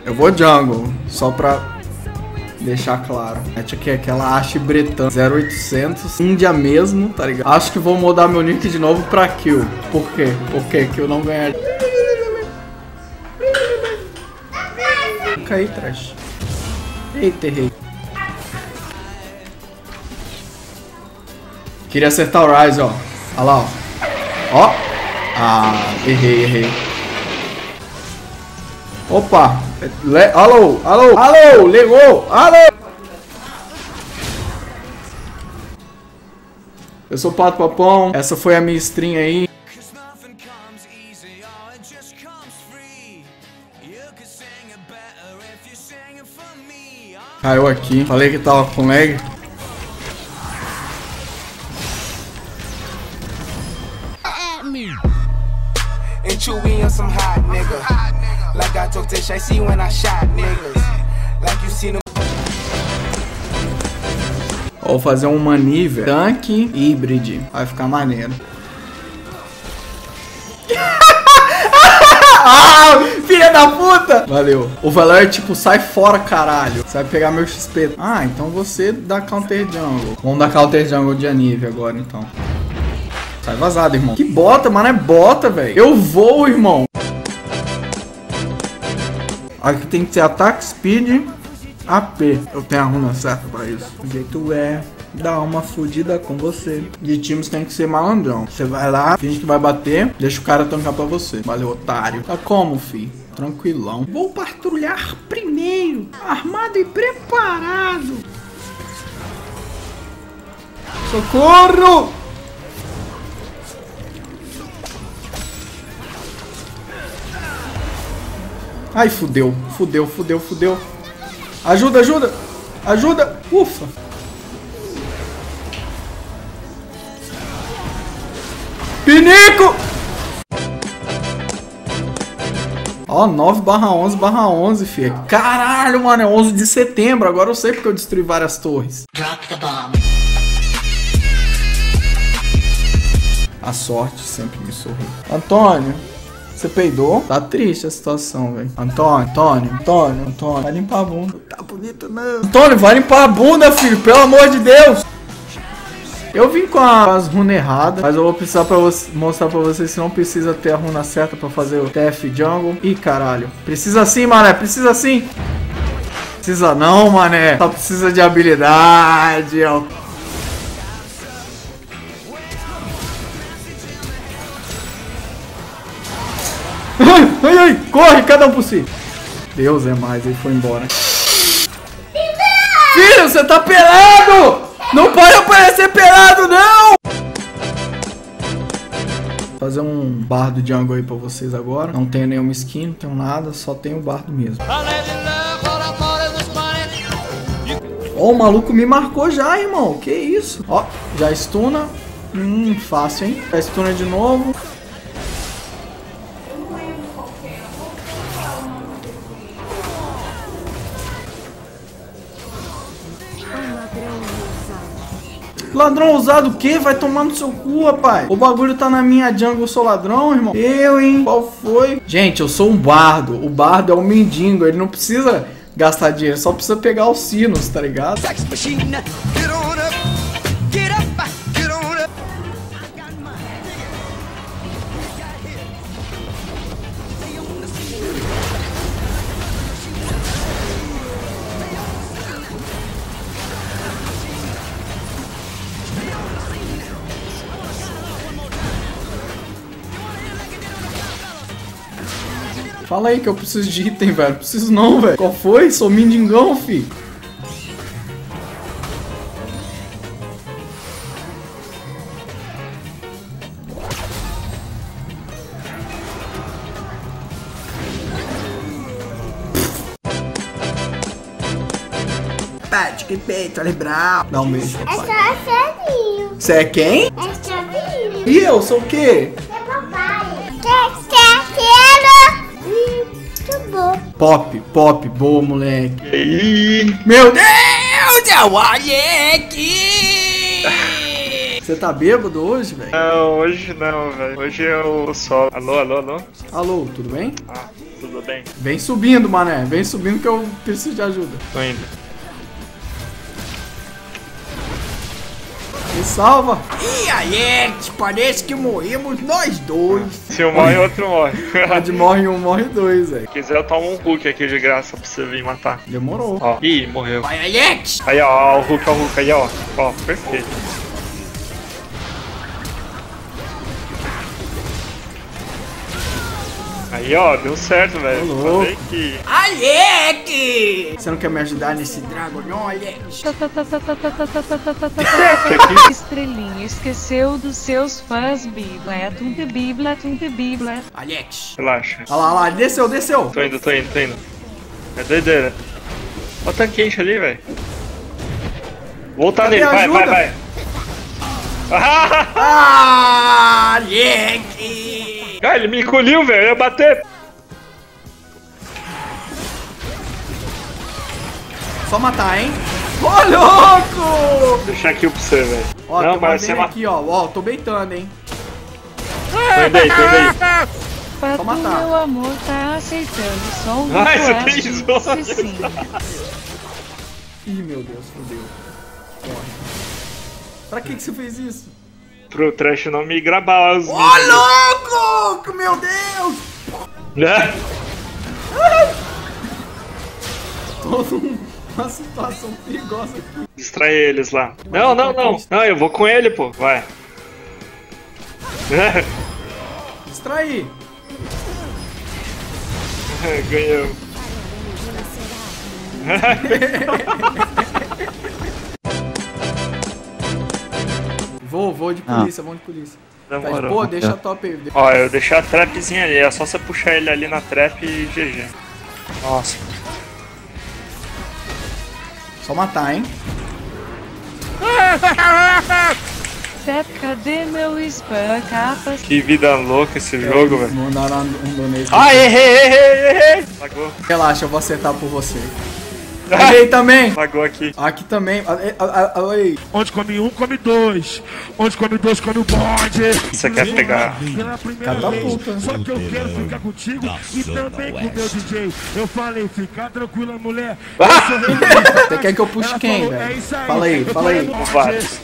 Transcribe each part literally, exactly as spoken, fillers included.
Eu vou jungle, só pra deixar claro. Mete aqui aquela Ashe Bretan zero oitocentos, Índia mesmo, tá ligado? Acho que vou mudar meu nick de novo pra Kill. Por quê? Por quê? Que eu não ganhar. Caí, trash. Eita, errei. Queria acertar o Ryze, ó. Olha lá, ó. Ó. Ah, errei, errei. Opa. Le alô, alô, alô, ligou, alô. Eu sou o Pato Papão. Essa foi a minha stream aí. Caiu aqui. Falei que tava com lag. Vou fazer um Maneuver tanque híbrido. Vai ficar maneiro. Ah, filha da puta! Valeu. O Valor tipo, sai fora, caralho. Você vai pegar meu X P. Ah, então você dá counter jungle. Vamos dar counter jungle de Anivia agora, então. Sai vazado, irmão. Que bota, mano. É bota, velho. Eu vou, irmão. Aqui tem que ser ataque, speed, A P. Eu tenho a runa certa pra isso. O jeito é dar uma fudida com você. De times tem que ser malandrão. Você vai lá, finge que vai bater, deixa o cara tancar pra você. Valeu, otário. Tá como, fi? Tranquilão. Vou patrulhar primeiro, armado e preparado. Socorro! Ai, fudeu, fudeu, fudeu, fudeu. Ajuda, ajuda, ajuda. Ufa. Pinico! Ó, nove barra onze barra onze, filho. Caralho, mano, é onze de setembro. Agora eu sei porque eu destruí várias torres. Drop the bomb. A sorte sempre me sorri. Antônio, você peidou? Tá triste a situação, velho. Antônio, Antônio, Antônio, Antônio. Vai limpar a bunda. Não tá bonito, não. Antônio, vai limpar a bunda, filho. Pelo amor de Deus. Eu vim com as runas erradas, mas eu vou precisar pra você, mostrar pra vocês que não precisa ter a runa certa pra fazer o T F Jungle. Ih, caralho. Precisa sim, mané. Precisa sim. Precisa não, mané. Só precisa de habilidade, ó. Ai, ai, ai, corre, cada um por si. Deus é mais, ele foi embora. Filho, você tá pelado! Não pode aparecer pelado, não! Vou fazer um bardo jungle aí pra vocês agora. Não tenho nenhuma skin, não tenho nada, só tenho o bardo mesmo. Ó, oh, o maluco me marcou já, irmão. Que isso? Ó, já stuna. Hum, fácil, hein? Já stuna de novo. Ladrão ousado o quê? Vai tomar no seu cu, rapaz. O bagulho tá na minha jungle, eu sou ladrão, irmão. Eu, hein? Qual foi? Gente, eu sou um bardo. O bardo é um mendigo. Ele não precisa gastar dinheiro, só precisa pegar os sinos, tá ligado? Fala aí que eu preciso de item, velho. Preciso não, velho. Qual foi? Sou mendigão, fi. Pate, que peito, olha brau. Dá um beijo, papai. É só Chavinho. Você é quem? É Chavinho. E eu sou o quê? É papai. Que quero. Muito bom. Pop, pop, boa, moleque. E aí? Meu Deus, é o aqui. Você tá bêbado hoje, velho? Não, hoje não, velho. Hoje eu só. Alô, alô, alô? Alô, tudo bem? Ah. Tudo bem? Vem subindo, mané. Vem subindo que eu preciso de ajuda. Tô indo. Me salva. Ih, Alex, parece que morremos nós dois. Se um morre, outro morre. Onde morre um, morre dois, velho. Se quiser, eu tomo um Hulk aqui de graça pra você vir matar. Demorou. Ó. Ih, morreu. Vai, Alex. Aí, ó, o Hulk, ó, o Hulk aí, ó. Ó, perfeito. Aí, ó, deu certo, velho. Ô, louco. Falei que... Alex! Você não quer me ajudar nesse drago, não, Alex? Estrelinha esqueceu dos seus fãs, Bibla, tunte Bibla, tunte Bibla. Alex. Relaxa. Olha lá, olha lá, desceu, desceu. Tô indo, tô indo, tô indo. É doideira. Olha o tanquente ali, velho. Voltar Cadê nele, a vai, ajuda? vai, vai. Ah, Alex! Ah, ele me encolheu, velho. Eu ia bater. Só matar, hein? Ô, louco! Vou deixar aqui pra você, velho. Ó, Não, tô mas você mandando matou. aqui, ó. Ó, tô beitando, hein? Tô indo aí, tô indo aí. Pato, matar. meu amor, tá aceitando só um Ai, você request, tem zona. se sim. Ih, meu Deus, fodeu. Corre. Pra que que você fez isso? Pro trash não me gravar os Ô, louco! Meu Deus! né? Toda uma situação perigosa aqui. Distrai eles lá. Não, não, não. Não, eu vou com ele, pô. Vai. Distrair. Ganhou. Vou, vou de polícia, vou de polícia. Tá, Demorou. pô, deixa a top aí. Ó, eu deixei a trapzinha ali. É só você puxar ele ali na trap e G G. Nossa. Só matar, hein? Pep, cadê meu spam, capas? Que vida louca esse jogo, velho. Mandaram um donate. Ah, errei, errei, errei. Lagou. Relaxa, eu vou acertar por você. Errei também. Lagou aqui. Aqui também. Ah, ah, ah, aí. Onde come um, come dois. Onde come dois, come o bonde. Você quer pegar? Pela primeira Catapulta. vez. Só que eu quero ficar contigo e também com o meu D J. Eu falei, fica tranquila, mulher. Você quer que eu puxe quem, velho? Fala aí, fala aí. Vários.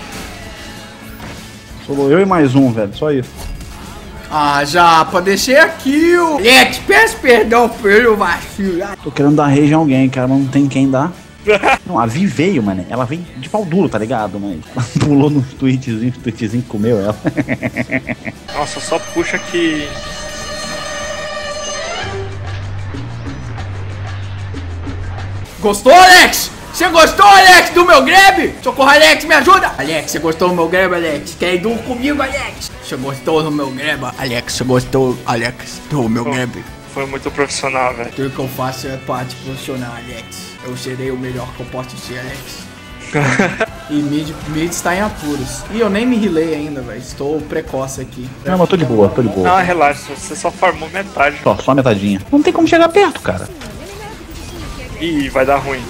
Sou eu e mais um, velho, só isso. Ah, Japa, deixei aqui o... Alex, peço perdão pelo vacilo. Tô querendo dar rage em alguém, cara, mas não tem quem dar. Não, a Vi veio, mano. Ela veio de pau duro, tá ligado? Mas ela pulou nos tweetzinhos, os tweetzinhos comeu ela. Nossa, só puxa que... Gostou, Alex? Você gostou, Alex, do meu grab? Socorro, Alex, me ajuda! Alex, você gostou do meu grab, Alex? Quer ir duro comigo, Alex? Você gostou do meu grab, Alex? Você gostou, Alex, do meu grab? Foi muito profissional, velho. Tudo que eu faço é parte profissional, Alex. Eu serei o melhor que eu posso ser, Alex. E mid, mid está em apuros. E eu nem me rilei ainda, velho. Estou precoce aqui. Não, mas tô de boa, tô de boa. Não, relaxa, você só farmou metade. Só, só metadinha. Não tem como chegar perto, cara. Ih, vai dar ruim.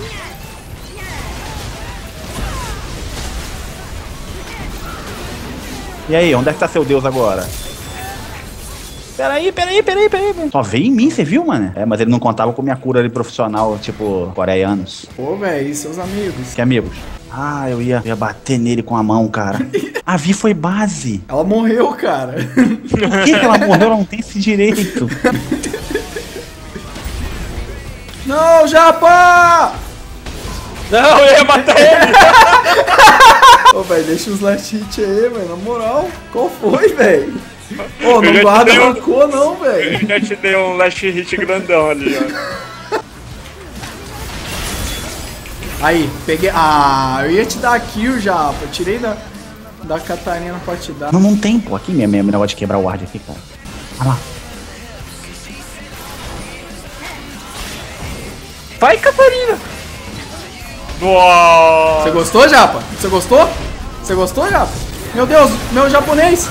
E aí, onde é que tá seu Deus agora? Peraí, peraí, peraí, peraí. Só veio em mim, você viu, mano? É, mas ele não contava com minha cura ali profissional, tipo, coreanos. Pô, velho, e seus amigos? Que amigos? Ah, eu ia, ia bater nele com a mão, cara. A Vi foi base. Ela morreu, cara. Por que, que ela morreu? Ela não tem esse direito. Não, Japa! Não, eu ia matar ele! Ô, velho, deixa os last hit aí, velho. Na moral, qual foi, velho? Ô, Eu não já guarda te dei um- rancor, não, velho. Eu já te dei um last hit grandão ali, ó. Aí, peguei. Ah, eu ia te dar kill, Japa. Eu tirei da, da Catarina pra te dar. Não, não tem, pô. Aqui mesmo, meu negócio de quebrar o ward aqui, cara. Olha lá. Vai, Catarina! Nossa! Você gostou, Japa? Você gostou? Você gostou, Japa? Meu Deus, meu japonês!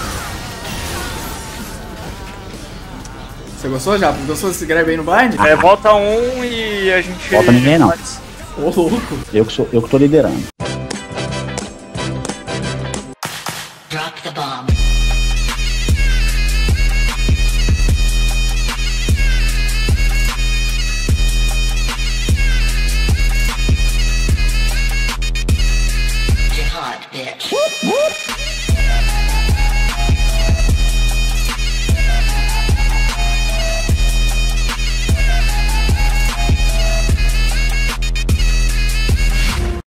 Você gostou, Japa? Gostou desse grab aí no blind? É, volta um e a gente... Volta ninguém, não. Ô, louco. Eu que, sou, eu que tô liderando. Drop the bomb. bitch.